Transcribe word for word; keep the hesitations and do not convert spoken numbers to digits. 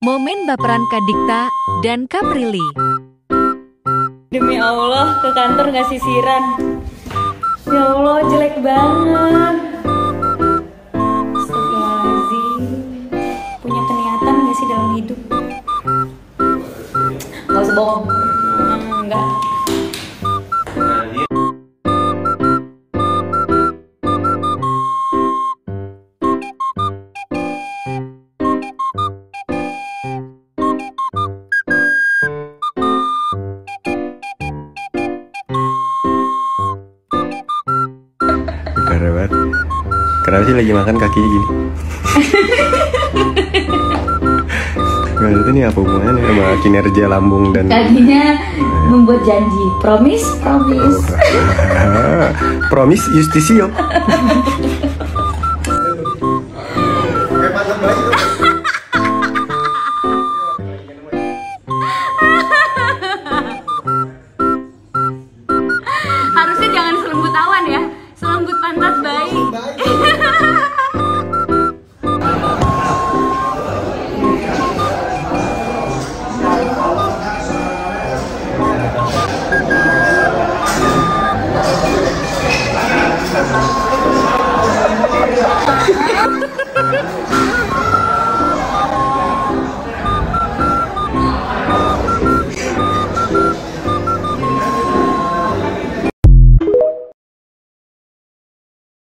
Momen baperan Kak Dikta dan Kak Prilly. Demi Allah, ke kantor nggak sisiran. Ya Allah, jelek banget. Astagfirullahaladzim. Punya keniatan nggak sih dalam hidup? Nggak usah bohong. Hmm, enggak. Parah banget. Kenapa sih lagi makan kakinya gini? Maksudnya ini apa hubungannya sama kinerja lambung dan Kakinya membuat janji. Promise, promise. oh, promise justisio. Harusnya jangan selembut awan ya, selembut pantat bayi.